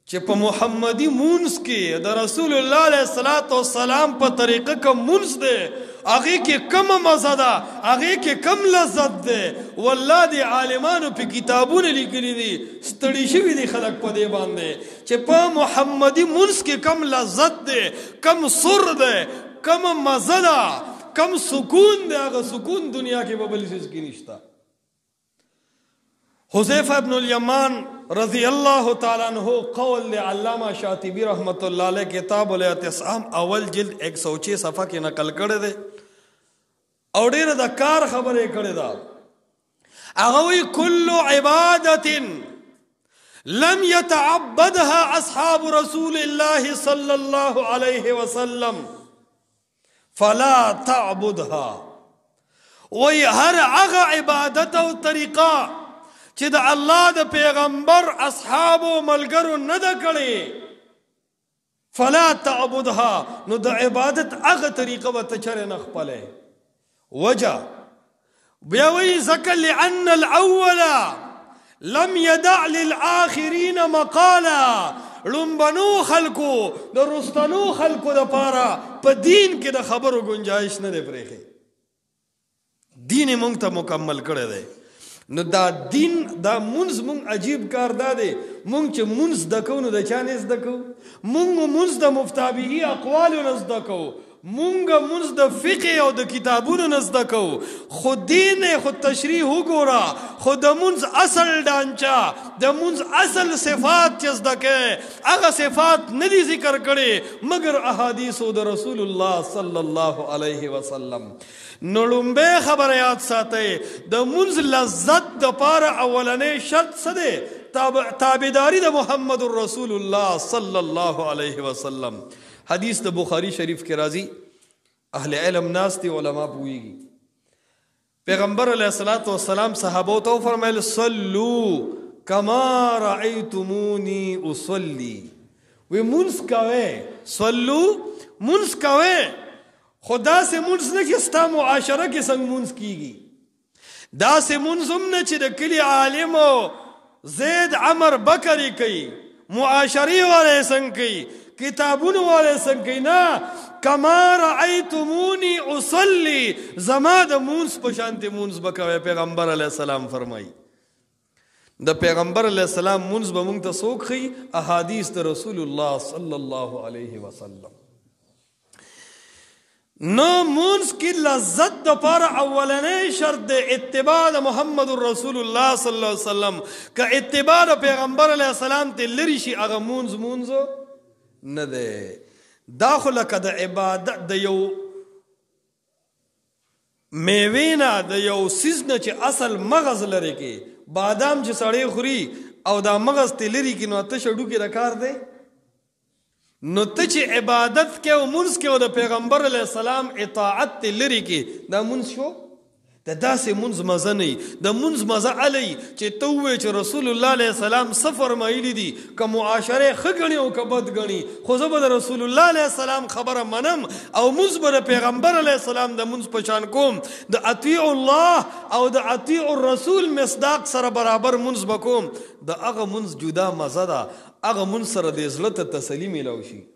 چې په محمدي مونږ کې د رسول الله علیه الصلاۃ والسلام په طریقه کوم مونږ دی هغه کې کم مزه ده هغه کې کم لذت ده والله دی عالمانو په کتابونو لیکلي دي ستړي شوي دي خلک په دې باندې چې په محمدي مونږ کې کم لذت ده کم سر ده کم مزه ده کم سکون ده هغه سکون دنیا کې په بل څه کې نشته حذیفہ ابن الیمان رضی اللہ تعالیٰ عنہ قول علامہ شاطبی رحمت اللہ علیہ کتاب الاعتصام اول جلد 106 صفحہ کی نقل کرے دے اور دیر دا کار خبرے کرے دا اغوی کل عبادت لم يتعبدها اصحاب رسول اللہ صلی اللہ علیہ وسلم فلا تعبدها وی ہر اغا عبادت و طریقہ چې د الله د پیغمبر اصحاب او ملګرو نه د کړي فلا تعبدها نو د عبادت هغه طریقه وته چر نه خپله وجه بیا وی ذکر لان الاول لم يدع للآخرين مقالا لومبنو خلکو د رستنو خلکو د پاره په دین کې د خبرو گنجائش نه دی پرېخي دین مونږ ته مکمل کړی دی نو دا دین دا منز مونږ عجیب کار دا دی مونږ چې منز دکو نو د چا نه زده کو مونږ منز د مفتابعی اقوالو نه زده کو مونږ منز د فقه او د کتابونو نه زده کو خو دین خو تشریح وګوره خو د منز اصل ډانچا د منز اصل صفات چې زده کې هغه صفات نه دي ذکر کړي مگر احادیث د رسول الله صلی الله علیه وسلم نړمبه خبره یاد ساتئ د منز لذت د پاره اولنې شرط څه دی تابعداري د محمد رسول الله صلی الله علیه وسلم حدیث د بخاری شریف کې راځي اهل علم ناس دي علما پوهیږي پیغمبر علیه الصلاۃ والسلام صحابه ته فرمایل صلو کما رأیتمونی اصلی وی منز کوي صلو منز کوي خدا سے منز نه کې ستا معاشره کې څنګه منز کیږي دا سے منز هم نه چې د کلی عالم زید عمر بکری کوي معاشري والے څنګه کوي کتابونو والے څنګه کوي نه کما رأیتمونی اصلی زما د منز په شانته منز بکوي پیغمبر علیه السلام فرمایي د پیغمبر علیه السلام منز به مونږ ته څوک خي احادیث د رسول الله صلی الله علیه وسلم نو منز کی لذت د پر اولنې شرط د اتباع د محمد رسول الله صلی الله علیه وسلم که اتباع د پیغمبر علیه السلام ته لری شي هغه منز نه ده داخله کده عبادت د یو میوینا د یو سیزنه چې اصل مغز لري کې بادام چې سړی خوري او دا مغز ته لري کې نو ته شډو کې راکار دی نو ته چې عبادت کې او منز کې او د پیغمبر علیه السلام اطاعت لري کې دا منز شو د داسې منز مزه نه د منز مزه علی چې ته وې چې رسول الله علیه السلام سفر مایلی دي که معاشره ښه ګڼي او که بد ګڼي خو زه به د رسول الله علیه السلام خبره منم او منز به د پیغمبر علیه السلام د منز په شان کوم د اطیع الله او د اطیع الرسول مصداق سره برابر منز بکوم د هغه منز جدا مزه ده هغه منز سره د زړه ته تسلي میلاو شي